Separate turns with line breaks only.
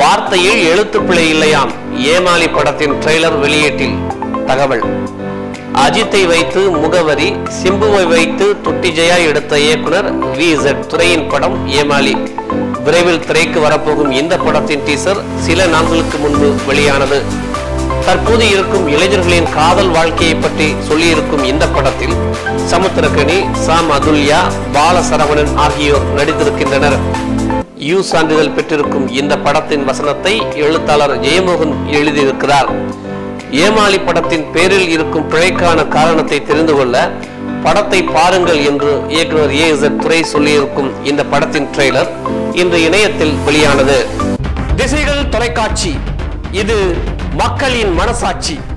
வார்த்தையில் எழுத்துப்பிழை இல்லையாம். ஏமாளி படத்தின் ட்ரெய்லர் வெளியீட்டில் தகவல். அஜித்தை வைத்து முகவரி, சிம்புவை வைத்து துட்டி ஜெயா எடுத்த இயக்குனர் VZ துரையின் படம் ஏமாளி. விரைவில் திரைக்கு வரப்போகும் இந்த படத்தின் டீசர் சில நாட்களுக்கு முன்பு வெளியானது. தற்போது இருக்கும் இளைஞர்களின் காதல் வாழ்க்கையை பற்றி சொல்லியிருக்கும் இந்த படத்தில் சமுத்திரக்கனி, சாம் அதுல்யா, பாலசரவணன் ஆகியோர் நடித்திருக்கின்றனர். யூ சான்றிதழ் பெற்றிருக்கும் இந்த படத்தின் வசனத்தை எழுத்தாளர் ஜெயமோகன் எழுதியிருக்கிறார். ஏமாளி படத்தின் பேரில் இருக்கும் பிழைக்கான காரணத்தை தெரிந்து கொள்ள படத்தை பாருங்கள் என்று இயக்குனர் AZ துரை சொல்லியிருக்கும் இந்த படத்தின் ட்ரெய்லர் இன்று இணையத்தில் வெளியானது. திசைகள் தொலைக்காட்சி, இது மக்களின் மனசாட்சி.